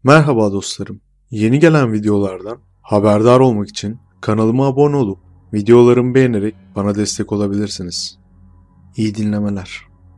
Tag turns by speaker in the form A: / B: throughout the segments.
A: Merhaba dostlarım. Yeni gelen videolardan haberdar olmak için kanalıma abone olup videolarımı beğenerek bana destek olabilirsiniz. İyi dinlemeler.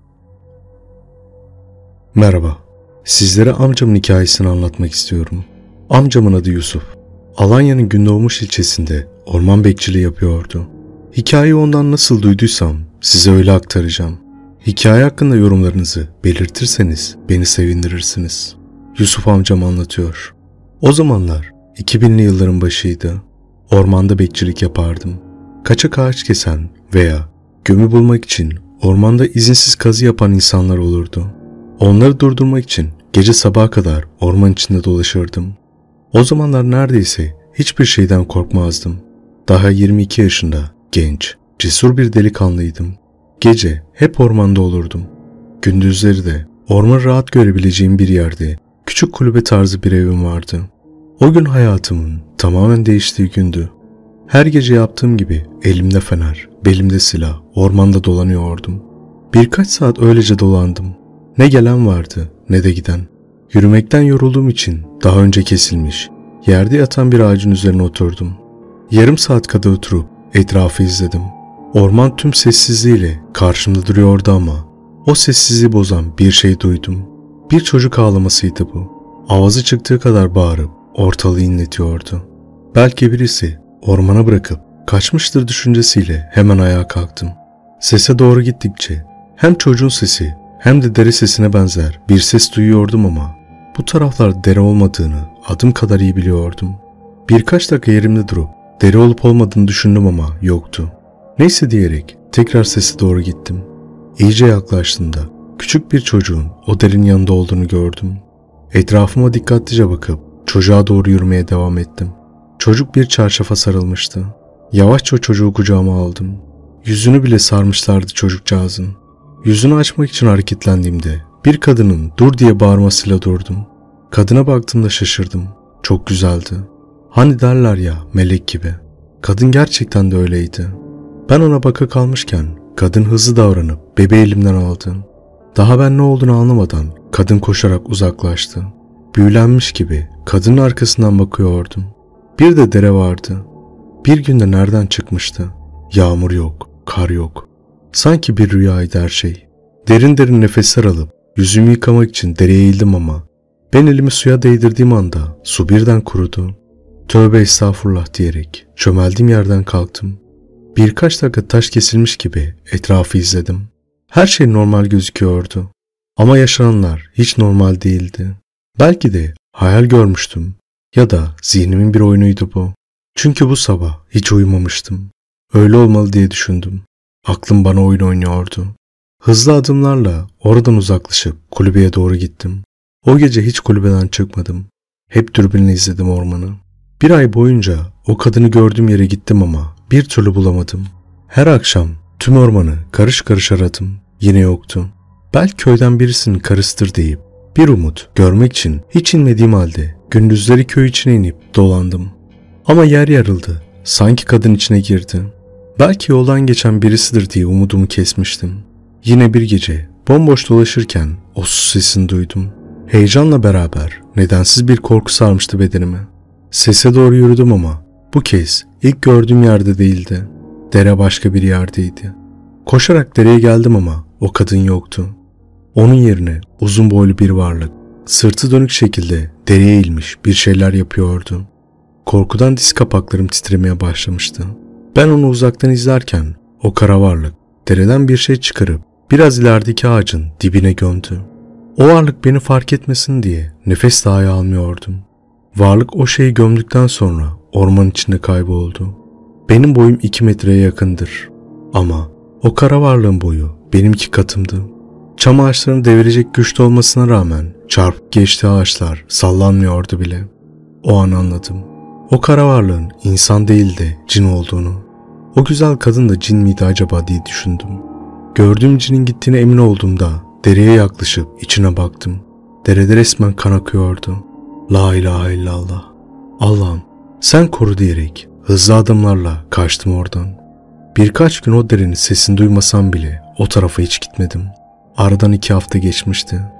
B: Merhaba. Sizlere amcamın hikayesini anlatmak istiyorum. Amcamın adı Yusuf. Alanya'nın Gündoğmuş ilçesinde orman bekçiliği yapıyordu. Hikayeyi ondan nasıl duyduysam size öyle aktaracağım. Hikaye hakkında yorumlarınızı belirtirseniz beni sevindirirsiniz. Yusuf amcam anlatıyor. O zamanlar 2000'li yılların başıydı. Ormanda bekçilik yapardım. Kaçak ağaç kesen veya gömü bulmak için ormanda izinsiz kazı yapan insanlar olurdu. Onları durdurmak için gece sabaha kadar orman içinde dolaşırdım. O zamanlar neredeyse hiçbir şeyden korkmazdım. Daha 22 yaşında genç, cesur bir delikanlıydım. Gece hep ormanda olurdum. Gündüzleri de ormanı rahat görebileceğim bir yerde küçük kulübe tarzı bir evim vardı. O gün hayatımın tamamen değiştiği gündü. Her gece yaptığım gibi elimde fener, belimde silah, ormanda dolanıyordum. Birkaç saat öylece dolandım. Ne gelen vardı ne de giden. Yürümekten yorulduğum için daha önce kesilmiş, yerde yatan bir ağacın üzerine oturdum. Yarım saat kadar oturup etrafı izledim. Orman tüm sessizliğiyle karşımda duruyordu ama o sessizliği bozan bir şey duydum. Bir çocuk ağlamasıydı bu. Avazı çıktığı kadar bağırıp ortalığı inletiyordu. Belki birisi ormana bırakıp kaçmıştır düşüncesiyle hemen ayağa kalktım. Sese doğru gittikçe hem çocuğun sesi hem de dere sesine benzer bir ses duyuyordum ama bu taraflarda dere olmadığını adım kadar iyi biliyordum. Birkaç dakika yerimde durup dere olup olmadığını düşündüm ama yoktu. Neyse diyerek tekrar sese doğru gittim. İyice yaklaştığımda küçük bir çocuğun o derenin yanında olduğunu gördüm. Etrafıma dikkatlice bakıp çocuğa doğru yürümeye devam ettim. Çocuk bir çarşafa sarılmıştı. Yavaşça çocuğu kucağıma aldım. Yüzünü bile sarmışlardı çocukcağızın. Yüzünü açmak için hareketlendiğimde bir kadının dur diye bağırmasıyla durdum. Kadına baktığımda şaşırdım. Çok güzeldi. Hani derler ya melek gibi. Kadın gerçekten de öyleydi. Ben ona baka kalmışken kadın hızlı davranıp bebeği elimden aldı. Daha ben ne olduğunu anlamadan kadın koşarak uzaklaştı. Büyülenmiş gibi kadının arkasından bakıyordum. Bir de dere vardı. Bir günde nereden çıkmıştı? Yağmur yok, kar yok. Sanki bir rüyaydı her şey. Derin derin nefesler alıp yüzümü yıkamak için dereye eğildim ama ben elimi suya değdirdiğim anda su birden kurudu. Tövbe estağfurullah diyerek çömeldiğim yerden kalktım. Birkaç dakika taş kesilmiş gibi etrafı izledim. Her şey normal gözüküyordu. Ama yaşananlar hiç normal değildi. Belki de hayal görmüştüm ya da zihnimin bir oyunuydu bu. Çünkü bu sabah hiç uyumamıştım. Öyle olmalı diye düşündüm. Aklım bana oyun oynuyordu. Hızlı adımlarla oradan uzaklaşıp kulübeye doğru gittim. O gece hiç kulübeden çıkmadım. Hep dürbünle izledim ormanı. Bir ay boyunca o kadını gördüğüm yere gittim ama bir türlü bulamadım. Her akşam tüm ormanı karış karış aradım. Yine yoktu. Belki köyden birisinin karısıdır deyip bir umut görmek için hiç inmediğim halde gündüzleri köy içine inip dolandım. Ama yer yarıldı. Sanki kadın içine girdi. Belki yoldan geçen birisidir diye umudumu kesmiştim. Yine bir gece bomboş dolaşırken o su sesini duydum. Heyecanla beraber nedensiz bir korku sarmıştı bedenimi. Sese doğru yürüdüm ama bu kez ilk gördüğüm yerde değildi. Dere başka bir yerdeydi. Koşarak dereye geldim ama o kadın yoktu. Onun yerine uzun boylu bir varlık, sırtı dönük şekilde dereye eğilmiş bir şeyler yapıyordu. Korkudan diz kapaklarım titremeye başlamıştı. Ben onu uzaktan izlerken o kara varlık dereden bir şey çıkarıp biraz ilerideki ağacın dibine gömdü. O varlık beni fark etmesin diye nefes dahi almıyordum. Varlık o şeyi gömdükten sonra orman içinde kayboldu. Benim boyum 2 metreye yakındır. Ama o kara varlığın boyu benim 2 katımdı. Çam ağaçlarını devirecek güçte olmasına rağmen çarpıp geçtiği ağaçlar sallanmıyordu bile. O an anladım. O kara varlığın insan değil de cin olduğunu. O güzel kadın da cin miydi acaba diye düşündüm. Gördüğüm cinin gittiğine emin olduğumda dereye yaklaşıp içine baktım. Derede resmen kan akıyordu. La ilahe illallah. Allah'ım sen koru diyerek hızlı adımlarla kaçtım oradan. Birkaç gün o derenin sesini duymasam bile o tarafa hiç gitmedim. Aradan 2 hafta geçmişti.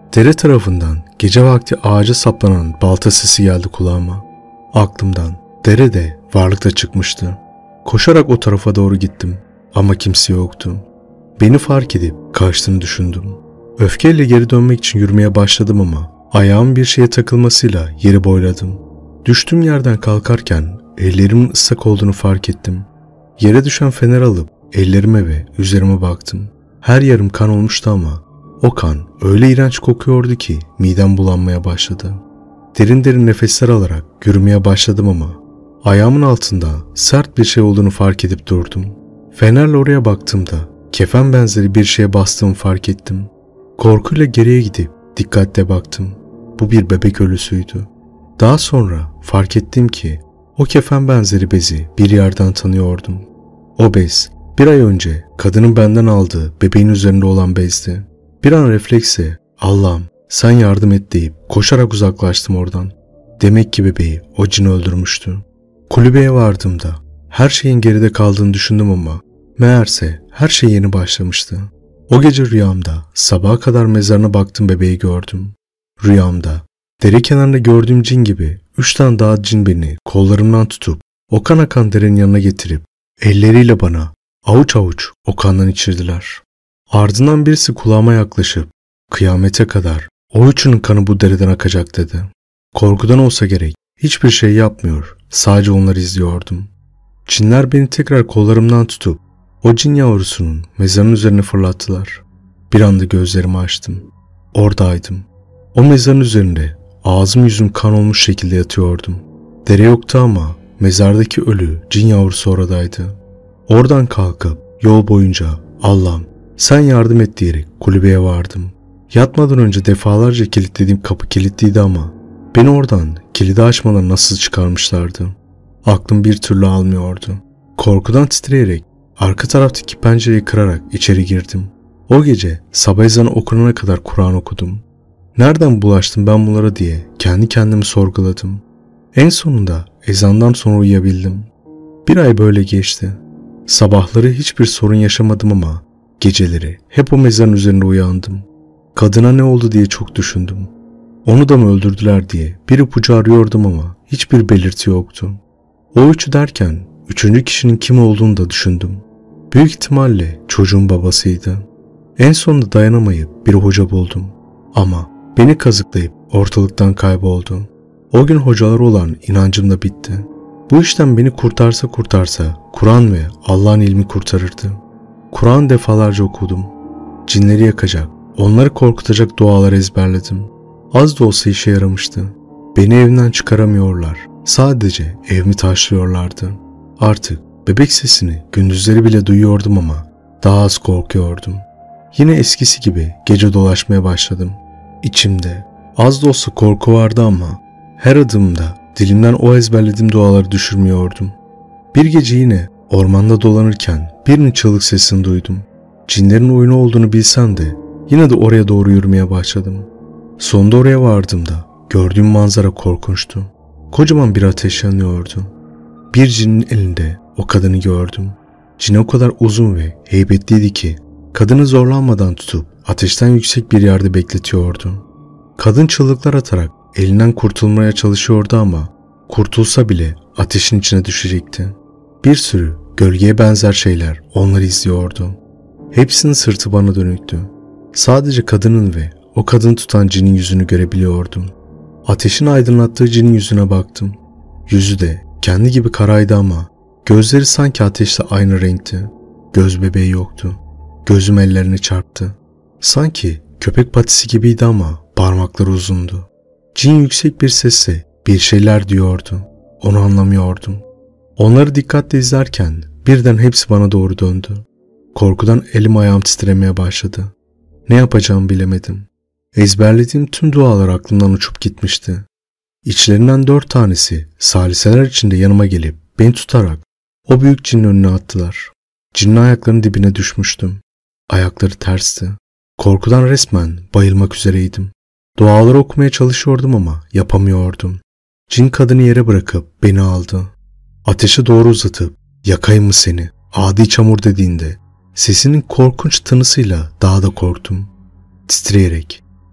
B: Dere tarafından gece vakti ağaca saplanan balta sesi geldi kulağıma. Aklımdan derede varlık da çıkmıştı. Koşarak o tarafa doğru gittim ama kimse yoktu. Beni fark edip kaçtığını düşündüm. Öfkeyle geri dönmek için yürümeye başladım ama ayağım bir şeye takılmasıyla yeri boyladım. Düştüğüm yerden kalkarken ellerimin ıslak olduğunu fark ettim. Yere düşen fener alıp ellerime ve üzerime baktım. Her yerim kan olmuştu ama o kan öyle iğrenç kokuyordu ki midem bulanmaya başladı. Derin derin nefesler alarak yürümeye başladım ama ayağımın altında sert bir şey olduğunu fark edip durdum. Fenerle oraya baktığımda kefen benzeri bir şeye bastığımı fark ettim. Korkuyla geriye gidip dikkatle baktım. Bu bir bebek ölüsüydü. Daha sonra fark ettim ki o kefen benzeri bezi bir yerden tanıyordum. O bez bir ay önce kadının benden aldığı bebeğin üzerinde olan bezdi. Bir an refleksle Allah'ım sen yardım et deyip koşarak uzaklaştım oradan. Demek ki bebeği o cin öldürmüştü. Kulübeye vardığımda her şeyin geride kaldığını düşündüm ama meğerse her şey yeni başlamıştı. O gece rüyamda sabaha kadar mezarına baktım, bebeği gördüm. Rüyamda dere kenarında gördüğüm cin gibi 3 tane daha cin beni kollarımdan tutup o kan akan derenin yanına getirip elleriyle bana avuç avuç o kandan içirdiler. Ardından birisi kulağıma yaklaşıp kıyamete kadar o üçünün kanı bu dereden akacak dedi. Korkudan olsa gerek hiçbir şey yapmıyor, sadece onları izliyordum. Cinler beni tekrar kollarımdan tutup o cin yavrusunun mezarın üzerine fırlattılar. Bir anda gözlerimi açtım. Oradaydım. O mezarın üzerinde ağzım yüzüm kan olmuş şekilde yatıyordum. Dere yoktu ama mezardaki ölü cin yavrusu oradaydı. Oradan kalkıp yol boyunca Allah'ım sen yardım et diyerek kulübeye vardım. Yatmadan önce defalarca kilitlediğim kapı kilitliydi ama beni oradan kilidi açmadan nasıl çıkarmışlardı? Aklım bir türlü almıyordu. Korkudan titreyerek arka taraftaki pencereyi kırarak içeri girdim. O gece sabah ezanı okunana kadar Kur'an okudum. Nereden bulaştım ben bunlara diye kendi kendimi sorguladım. En sonunda ezandan sonra uyuyabildim. Bir ay böyle geçti. Sabahları hiçbir sorun yaşamadım ama geceleri hep o mezarın üzerinde uyandım. Kadına ne oldu diye çok düşündüm. Onu da mı öldürdüler diye bir ipucu arıyordum ama hiçbir belirti yoktu. O üçü derken üçüncü kişinin kim olduğunu da düşündüm. Büyük ihtimalle çocuğun babasıydı. En sonunda dayanamayıp bir hoca buldum. Ama beni kazıklayıp ortalıktan kayboldu. O gün hocalara olan inancım da bitti. Bu işten beni kurtarsa Kur'an ve Allah'ın ilmi kurtarırdı. Kur'an defalarca okudum. Cinleri yakacak, onları korkutacak dualar ezberledim. Az da olsa işe yaramıştı. Beni evimden çıkaramıyorlar. Sadece evimi taşlıyorlardı. Artık bebek sesini gündüzleri bile duyuyordum ama daha az korkuyordum. Yine eskisi gibi gece dolaşmaya başladım. İçimde az da olsa korku vardı ama her adımda dilimden o ezberlediğim duaları düşürmüyordum. Bir gece yine ormanda dolanırken birinin çığlık sesini duydum. Cinlerin oyunu olduğunu bilsem de yine de oraya doğru yürümeye başladım. Sonunda oraya vardığımda gördüğüm manzara korkunçtu. Kocaman bir ateş yanıyordu. Bir cinin elinde o kadını gördüm. Cin o kadar uzun ve heybetliydi ki kadını zorlanmadan tutup ateşten yüksek bir yerde bekletiyordu. Kadın çığlıklar atarak elinden kurtulmaya çalışıyordu ama kurtulsa bile ateşin içine düşecekti. Bir sürü gölgeye benzer şeyler onları izliyordu. Hepsinin sırtı bana dönüktü. Sadece kadının ve o kadını tutan cinin yüzünü görebiliyordum. Ateşin aydınlattığı cinin yüzüne baktım. Yüzü de kendi gibi karaydı ama gözleri sanki ateşle aynı renkti. Göz bebeği yoktu. Gözüm ellerini çarptı. Sanki köpek patisi gibiydi ama parmakları uzundu. Cin yüksek bir sesle bir şeyler diyordu. Onu anlamıyordum. Onları dikkatle izlerken birden hepsi bana doğru döndü. Korkudan elim ayağım titremeye başladı. Ne yapacağımı bilemedim. Ezberlediğim tüm dualar aklımdan uçup gitmişti. İçlerinden 4 tanesi saliseler içinde yanıma gelip beni tutarak o büyük cinin önüne attılar. Cinin ayaklarının dibine düşmüştüm. Ayakları tersti. Korkudan resmen bayılmak üzereydim. Duaları okumaya çalışıyordum ama yapamıyordum. Cin kadını yere bırakıp beni aldı. Ateşe doğru uzatıp yakayım mı seni adi çamur dediğinde sesinin korkunç tınısıyla daha da korktum. Titreyerek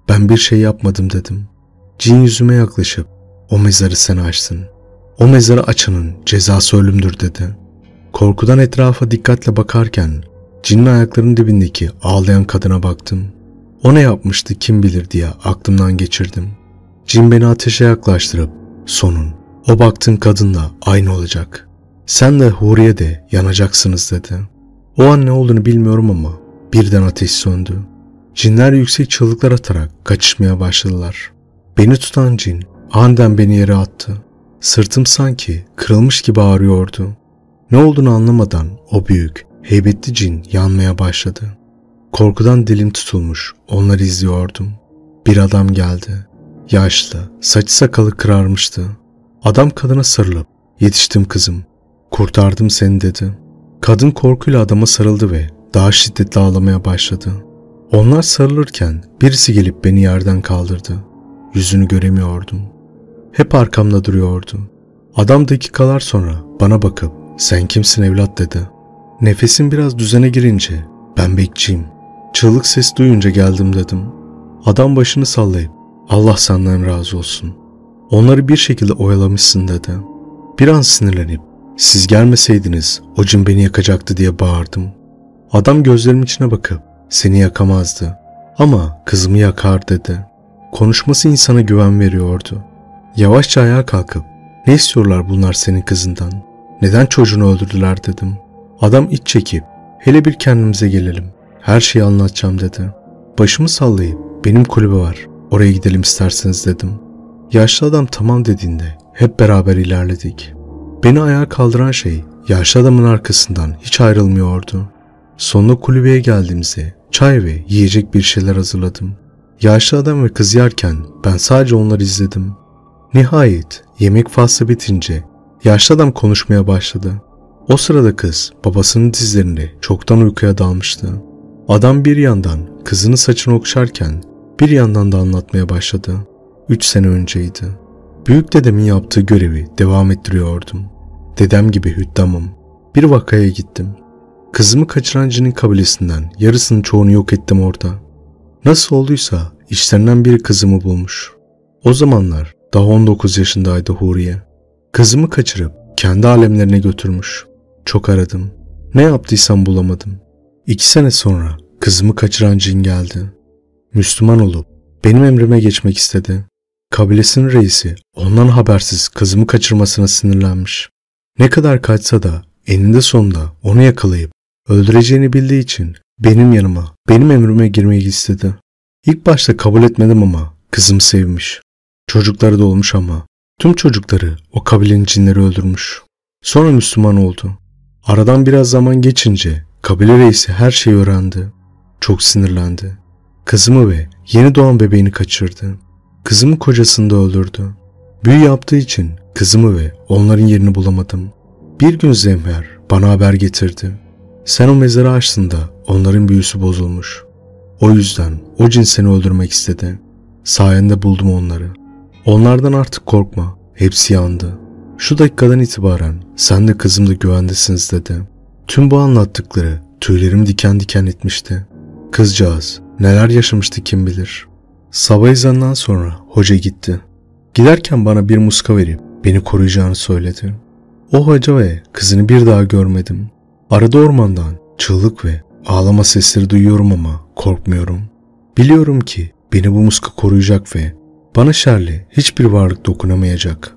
B: Ben bir şey yapmadım dedim. Cin yüzüme yaklaşıp o mezarı sen açtın. O mezarı açanın cezası ölümdür dedi. Korkudan etrafa dikkatle bakarken cinin ayaklarının dibindeki ağlayan kadına baktım. O ne yapmıştı kim bilir diye aklımdan geçirdim. Cin beni ateşe yaklaştırıp sonun o baktığın kadınla aynı olacak. Sen de Huriye de yanacaksınız dedi. O an ne olduğunu bilmiyorum ama birden ateş söndü. Cinler yüksek çığlıklar atarak kaçışmaya başladılar. Beni tutan cin aniden beni yere attı. Sırtım sanki kırılmış gibi ağrıyordu. Ne olduğunu anlamadan o büyük, heybetli cin yanmaya başladı. Korkudan dilim tutulmuş onları izliyordum. Bir adam geldi. Yaşlı, saçı sakalı kırarmıştı. Adam kadına sarılıp yetiştim kızım, kurtardım seni dedi. Kadın korkuyla adama sarıldı ve daha şiddetli ağlamaya başladı. Onlar sarılırken birisi gelip beni yerden kaldırdı. Yüzünü göremiyordum. Hep arkamda duruyordu. Adam dakikalar sonra bana bakıp sen kimsin evlat dedi. Nefesim biraz düzene girince ben bekçiyim. Çığlık ses duyunca geldim dedim. Adam başını sallayıp Allah senden razı olsun. Onları bir şekilde oyalamışsın dedi. Bir an sinirlenip siz gelmeseydiniz o cin beni yakacaktı diye bağırdım. Adam gözlerimin içine bakıp seni yakamazdı ama kızımı yakar dedi. Konuşması insana güven veriyordu. Yavaşça ayağa kalkıp ne istiyorlar bunlar senin kızından? Neden çocuğunu öldürdüler dedim. Adam iç çekip hele bir kendimize gelelim. Her şeyi anlatacağım dedi. Başımı sallayıp benim kulübe var. Oraya gidelim isterseniz dedim. Yaşlı adam tamam dediğinde hep beraber ilerledik. Beni ayağa kaldıran şey yaşlı adamın arkasından hiç ayrılmıyordu. Sonunda kulübeye geldiğimizde çay ve yiyecek bir şeyler hazırladım. Yaşlı adam ve kız yerken ben sadece onları izledim. Nihayet yemek faslı bitince yaşlı adam konuşmaya başladı. O sırada kız babasının dizlerinde çoktan uykuya dalmıştı. Adam bir yandan kızının saçını okşarken bir yandan da anlatmaya başladı. 3 sene önceydi. Büyük dedemin yaptığı görevi devam ettiriyordum. Dedem gibi hüddamım. Bir vakaya gittim. Kızımı kaçıran cinin kabilesinden yarısının çoğunu yok ettim orada. Nasıl olduysa işlerinden biri kızımı bulmuş. O zamanlar daha 19 yaşındaydı Huriye. Kızımı kaçırıp kendi alemlerine götürmüş. Çok aradım. Ne yaptıysam bulamadım. 2 sene sonra kızımı kaçıran cin geldi. Müslüman olup benim emrime geçmek istedi. Kabilesinin reisi ondan habersiz kızımı kaçırmasına sinirlenmiş. Ne kadar kaçsa da eninde sonunda onu yakalayıp öldüreceğini bildiği için benim yanıma, benim emrime girmeyi istedi. İlk başta kabul etmedim ama kızımı sevmiş. Çocukları da olmuş ama tüm çocukları o kabilenin cinleri öldürmüş. Sonra Müslüman oldu. Aradan biraz zaman geçince kabile reisi her şeyi öğrendi. Çok sinirlendi. Kızımı ve yeni doğan bebeğini kaçırdı. Kızımın kocasını da öldürdü. Büyü yaptığı için kızımı ve onların yerini bulamadım. Bir gün Zemher bana haber getirdi. Sen o mezarı açtığında onların büyüsü bozulmuş. O yüzden o cin seni öldürmek istedi. Sayende buldum onları. Onlardan artık korkma. Hepsi yandı. Şu dakikadan itibaren sen de kızım da güvendesiniz dedi. Tüm bu anlattıkları tüylerimi diken diken etmişti. Kızcağız neler yaşamıştı kim bilir. Sabah ezanından sonra hoca gitti. Giderken bana bir muska verip beni koruyacağını söyledi. O hoca ve kızını bir daha görmedim. Arada ormandan çığlık ve ağlama sesleri duyuyorum ama korkmuyorum. Biliyorum ki beni bu muska koruyacak ve bana şerli hiçbir varlık dokunamayacak.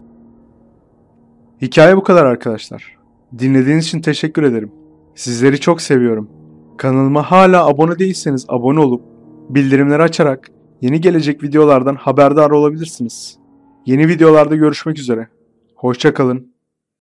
A: Hikaye bu kadar arkadaşlar. Dinlediğiniz için teşekkür ederim. Sizleri çok seviyorum. Kanalıma hala abone değilseniz abone olup bildirimleri açarak yeni gelecek videolardan haberdar olabilirsiniz. Yeni videolarda görüşmek üzere. Hoşça kalın.